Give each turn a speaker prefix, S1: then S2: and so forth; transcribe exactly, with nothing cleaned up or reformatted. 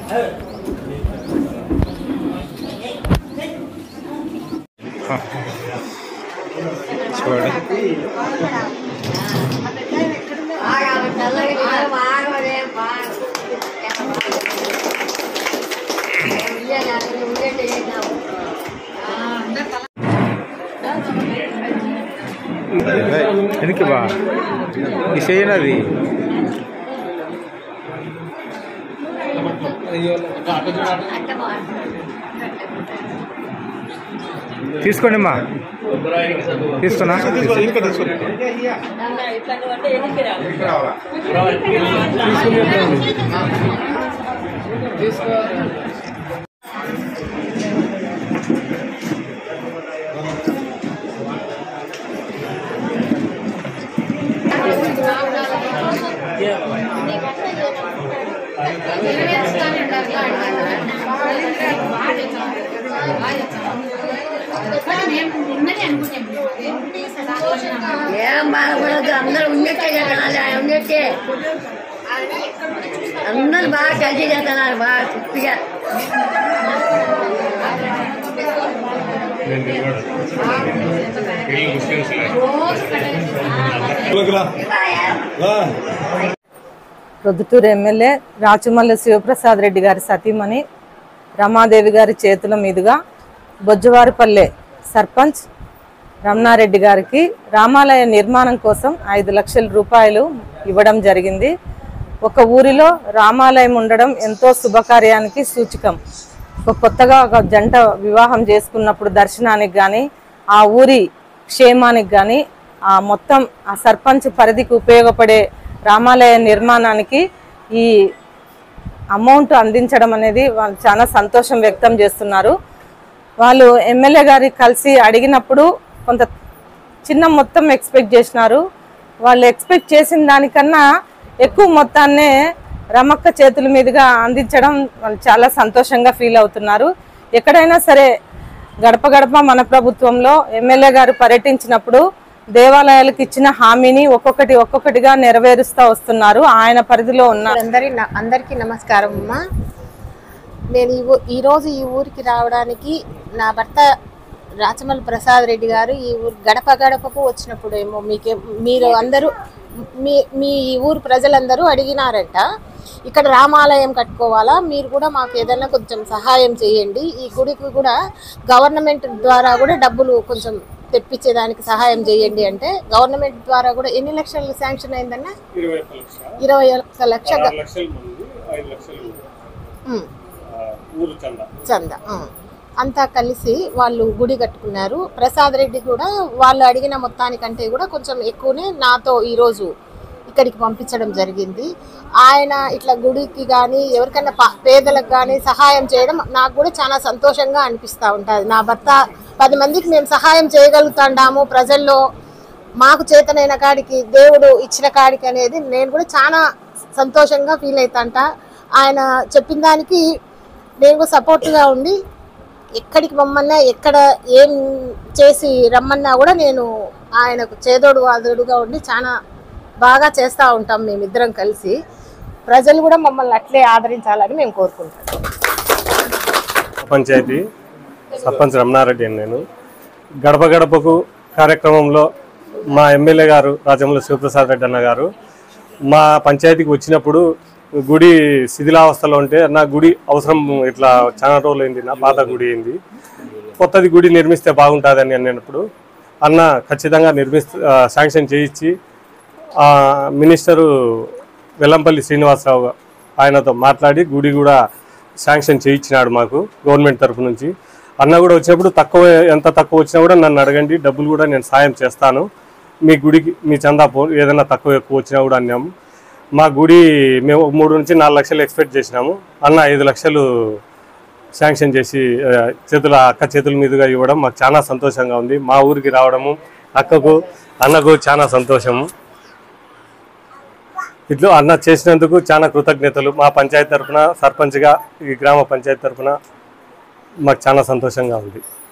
S1: ఎందుకు బా ఈ చేయనది తీసుకోండి అమ్మా తీసుకున్నా
S2: ఏం బాధపడద్దు, అందరూ ఉన్నట్టే చేస్తున్నారు. ఉన్నట్టే అందరూ బాగా కలిసి చేస్తున్నారు, బాగా తృప్తిగా.
S3: ప్రొద్దుటూరు ఎమ్మెల్యే రాచమల్లి శివప్రసాద్ రెడ్డి గారి సతీమణి రమాదేవి గారి చేతుల మీదుగా బొజ్జవారిపల్లె సర్పంచ్ రమణారెడ్డి గారికి రామాలయ నిర్మాణం కోసం ఐదు లక్షల రూపాయలు ఇవ్వడం జరిగింది. ఒక ఊరిలో రామాలయం ఉండడం ఎంతో శుభకార్యానికి సూచకం. ఒక కొత్తగా ఒక జంట వివాహం చేసుకున్నప్పుడు దర్శనానికి కానీ, ఆ ఊరి క్షేమానికి కానీ, ఆ మొత్తం ఆ సర్పంచ్ పరిధికి ఉపయోగపడే రామాలయ నిర్మాణానికి ఈ అమౌంట్ అందించడం అనేది వాళ్ళు చాలా సంతోషం వ్యక్తం చేస్తున్నారు. వాళ్ళు ఎమ్మెల్యే గారి కలిసి అడిగినప్పుడు కొంత చిన్న మొత్తం ఎక్స్పెక్ట్ చేసినారు. వాళ్ళు ఎక్స్పెక్ట్ చేసిన దానికన్నా ఎక్కువ మొత్తాన్నే రమక్క చేతుల మీదుగా అందించడం వాళ్ళు చాలా సంతోషంగా ఫీల్ అవుతున్నారు. ఎక్కడైనా సరే గడప గడప మన ప్రభుత్వంలో ఎమ్మెల్యే గారు పర్యటించినప్పుడు దేవాలయాలకు ఇచ్చిన హామీని ఒక్కొక్కటి ఒక్కొక్కటిగా నెరవేరుస్తూ వస్తున్నారు. ఆయన పరిధిలో ఉన్న
S4: అందరి అందరికీ నమస్కారం అమ్మా. నేను ఈ ఈరోజు ఈ ఊరికి రావడానికి నా భర్త రాచమల్లి ప్రసాద్ రెడ్డి గారు ఈ ఊరు గడప గడపకు వచ్చినప్పుడు ఏమో మీకే మీరు అందరూ మీ మీ ఊరు ప్రజలందరూ అడిగినారంట, ఇక్కడ రామాలయం కట్టుకోవాలా, మీరు కూడా మాకు ఏదైనా కొంచెం సహాయం చేయండి, ఈ గుడికి కూడా గవర్నమెంట్ ద్వారా కూడా డబ్బులు కొంచెం తెప్పించేదానికి సహాయం చేయండి అంటే, గవర్నమెంట్ ద్వారా కూడా ఎన్ని లక్షలు శాంక్షన్ అయిందన్న? ఇరవై ఒక్క లక్ష చందా అంతా కలిసి వాళ్ళు గుడి కట్టుకున్నారు. ప్రసాద్ రెడ్డి కూడా వాళ్ళు అడిగిన మొత్తానికంటే కూడా కొంచెం ఎక్కువనే నాతో ఈరోజు ఇక్కడికి పంపించడం జరిగింది. ఆయన ఇట్లా గుడికి కానీ ఎవరికైనా పేదలకు కానీ సహాయం చేయడం నాకు కూడా చాలా సంతోషంగా అనిపిస్తూ ఉంటుంది. నా భర్త పది మందికి మేము సహాయం చేయగలుగుతాండాము ప్రజల్లో, మాకు చేతనైన కాడికి దేవుడు ఇచ్చిన కాడికి అనేది నేను కూడా చాలా సంతోషంగా ఫీల్ అవుతాంట. ఆయన చెప్పిన దానికి నేను కూడా సపోర్ట్గా ఉండి ఎక్కడికి రమ్మన్నా ఎక్కడ ఏం చేసి రమ్మన్నా కూడా నేను ఆయనకు చేదోడు వాదోడుగా ఉండి చాలా బాగా చేస్తూ ఉంటాం మేమిద్దరం కలిసి. ప్రజలు కూడా మమ్మల్ని అట్లే ఆదరించాలని మేము కోరుకుంటాం.
S5: పంచాయతీ సర్పంచ్ రమణారెడ్డి అని నేను. గడప గడపకు కార్యక్రమంలో మా ఎమ్మెల్యే గారు రాజమల్లి శివప్రసాద్ రెడ్డి అన్న గారు మా పంచాయతీకి వచ్చినప్పుడు గుడి శిథిలావస్థలో ఉంటే నా గుడి అవసరం ఇట్లా చాలా రోజులు అయింది, నా పాత గుడి అయింది, కొత్తది గుడి నిర్మిస్తే బాగుంటుందని అన్నప్పుడు అన్న ఖచ్చితంగా నిర్మిస్తూ శాంక్షన్ చేయించి మినిస్టరు వెల్లంపల్లి శ్రీనివాసరావు ఆయనతో మాట్లాడి గుడి కూడా శాంక్షన్ చేయించినాడు మాకు గవర్నమెంట్ తరఫు నుంచి. అన్న కూడా వచ్చినప్పుడు తక్కువ ఎంత తక్కువ వచ్చినా కూడా నన్ను అడగండి, డబ్బులు కూడా నేను సాయం చేస్తాను, మీ గుడికి మీ చందా పో ఏదైనా తక్కువ ఎక్కువ వచ్చినా కూడా అన్నాము. మా గుడి మేము మూడు నుంచి నాలుగు లక్షలు ఎక్స్పెక్ట్ చేసినాము, అన్న ఐదు లక్షలు శాంక్షన్ చేసి చేతుల అక్క చేతుల మీదుగా ఇవ్వడం మాకు చాలా సంతోషంగా ఉంది. మా ఊరికి రావడము అక్కకు అన్నకు చాలా సంతోషము. ఇట్లా అన్న చేసినందుకు చాలా కృతజ్ఞతలు. మా పంచాయతీ తరఫున సర్పంచ్గా ఈ గ్రామ పంచాయతీ తరఫున మాకు చాలా సంతోషంగా ఉంది.